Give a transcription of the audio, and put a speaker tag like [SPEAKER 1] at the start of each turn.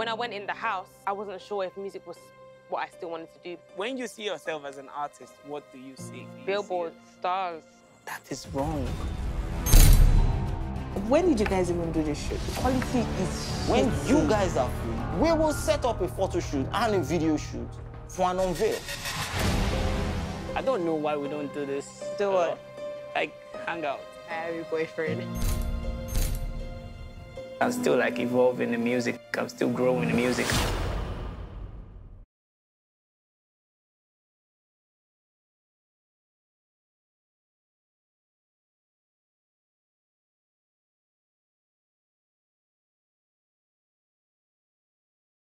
[SPEAKER 1] I went in the house, I wasn't sure if music was what I still wanted to do.
[SPEAKER 2] When you see yourself as an artist, what do you see?
[SPEAKER 1] Billboard, stars.
[SPEAKER 2] That is wrong.
[SPEAKER 3] When did you guys even do this shoot? The quality is
[SPEAKER 4] When you guys are free, we will set up a photo shoot and a video shoot for an unveil.
[SPEAKER 2] I don't know why we don't do this.
[SPEAKER 3] Do what?
[SPEAKER 2] Like, hang out.
[SPEAKER 3] I have a boyfriend.
[SPEAKER 2] I'm still like evolving the music. I'm still growing the music.